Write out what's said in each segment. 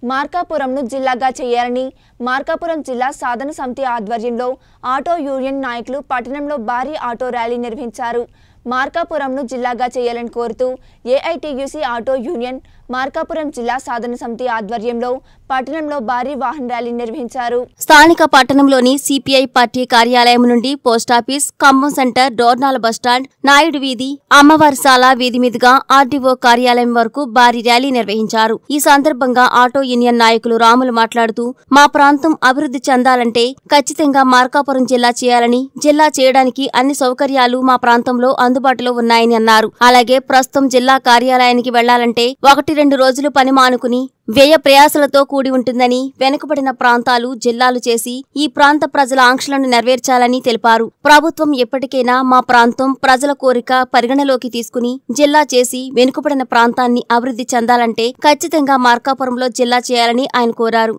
మార్కాపురంను జిల్లాగా చేయాలని మార్కాపురం జిల్లా సాధన సమితి ఆధ్వర్యంలో ఆటో యూనియన్ నాయకులు పట్టణంలో భారీ ఆటో ర్యాలీ నిర్వహించారు. మార్కాపురంను జిల్లాగా చేయాలని కోరుతూ ఏఐటీయూసీ ఆటో యూనియన్ మార్కాపురం జిల్లా సాధన సమితి ఆధ్వర్యంలో పట్టణంలో భారీ వాహన ర్యాలీ నిర్వహించారు. స్థానిక పట్టణంలోని సిపిఐ పార్టీ కార్యాలయం నుండి post office, Khammam centre, Dornala bus stand, Naidu వీధి, అమ్మవారిశాల వీధి మీదుగా ఆర్డీఓ కార్యాలయం వరకు భారీ ర్యాలీ నిర్వహించారు. ఈ సందర్భంగా ఆటో యూనియన్ నాయకులు రాములు మాట్లాడుతూ మా ప్రాంతం అభివృద్ధి చెందాలంటే ఖచ్చితంగా మార్కాపురం జిల్లా చేయాలని, జిల్లా చేయడానికి అన్ని సౌకర్యాలు మా ప్రాంతంలో అందుబాటులో ఉన్నాయని అన్నారు. అలాగే ప్రస్తుతం జిల్లా కార్యాలయానికి వెళ్లాలంటే 1-2 రోజులు పని మానుకుని వ్యయ ప్రయాసలతో కూడి ఉంటుందని, వెనుకబడిన ప్రాంతాలు జిల్లాలు చేసి ఈ ప్రాంత ప్రజల ఆంక్షలను నెరవేర్చాలని తెలిపారు. ప్రభుత్వం ఎప్పటికైనా మా ప్రాంతం ప్రజల కోరిక పరిగణలోకి తీసుకుని జిల్లా చేసి వెనుకబడిన ప్రాంతాన్ని అభివృద్ధి చెందాలంటే ఖచ్చితంగా మార్కాపురంలో జిల్లా చేయాలని ఆయన కోరారు.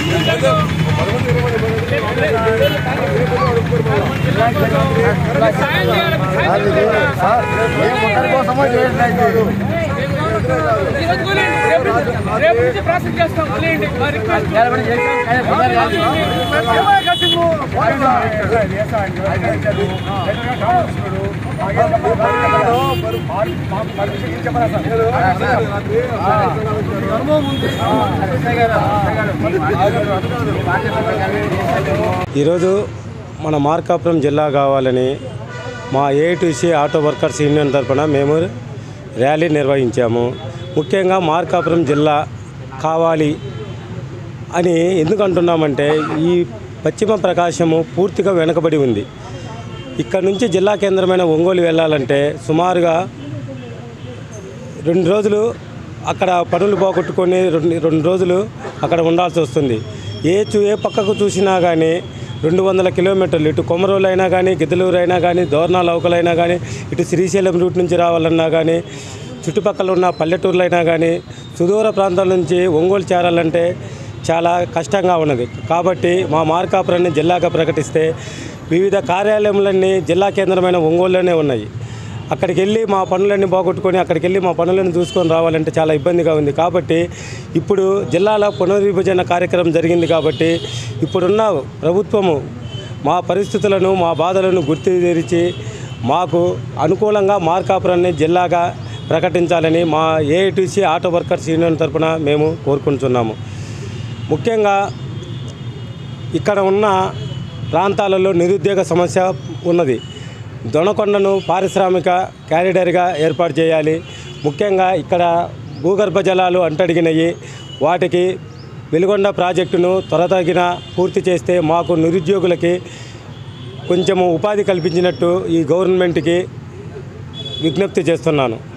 ఈరోజు మన మార్కాపురం జిల్లా కావాలని మా ఏఐటీసీ ఆటో వర్కర్స్ యూనియన్ తరఫున మేము ర్యాలీ నిర్వహించాము. ముఖ్యంగా మార్కాపురం జిల్లా కావాలి అని ఎందుకు అంటున్నామంటే ఈ పశ్చిమ ప్రకాశము పూర్తిగా వెనుకబడి ఉంది. ఇక్కడ నుంచి జిల్లా కేంద్రమైన ఒంగోలు వెళ్ళాలంటే సుమారుగా 2 రోజులు అక్కడ పనులు పోగొట్టుకొని 2 రోజులు అక్కడ ఉండాల్సి వస్తుంది. ఏ పక్కకు చూసినా కానీ 200 కిలోమీటర్లు, ఇటు కొమరోలు అయినా కానీ, గిద్దలూరు అయినా కానీ, దోర్నాల అవకలైనా కానీ, ఇటు శ్రీశైలం రూట్ నుంచి రావాలన్నా కానీ, చుట్టుపక్కల ఉన్న పల్లెటూర్లైనా కానీ, సుదూర ప్రాంతాల నుంచి ఒంగోలు చేరాలంటే చాలా కష్టంగా ఉన్నది. కాబట్టి మా మార్కాపురాన్ని జిల్లాగా ప్రకటిస్తే వివిధ కార్యాలయాలన్నీ జిల్లా కేంద్రమైన ఒంగోలులోనే ఉన్నాయి. అక్కడికి వెళ్ళి మా పనులన్నీ పోగొట్టుకొని అక్కడికి వెళ్ళి మా పనులను చూసుకొని రావాలంటే చాలా ఇబ్బందిగా ఉంది. కాబట్టి ఇప్పుడు జిల్లాలో పునర్విభజన కార్యక్రమం జరిగింది. కాబట్టి ఇప్పుడున్న ప్రభుత్వము మా పరిస్థితులను, మా బాధలను గుర్తించి మాకు అనుకూలంగా మార్కాపురాన్ని జిల్లాగా ప్రకటించాలని మా ఏఐటీసీ ఆటో వర్కర్స్ యూనియన్ తరఫున మేము కోరుకుంటున్నాము. ముఖ్యంగా ఇక్కడ ఉన్న ప్రాంతాలలో నిరుద్యోగ సమస్య ఉన్నది. దొనకొండను పారిశ్రామిక కారిడార్గా ఏర్పాటు చేయాలి. ముఖ్యంగా ఇక్కడ భూగర్భ జలాలు అంటడిగినాయి. వాటికి వెలుగొండ ప్రాజెక్టును త్వరతగిన పూర్తి చేస్తే మాకు నిరుద్యోగులకి కొంచెము ఉపాధి కల్పించినట్టు ఈ గవర్నమెంట్కి విజ్ఞప్తి చేస్తున్నాను.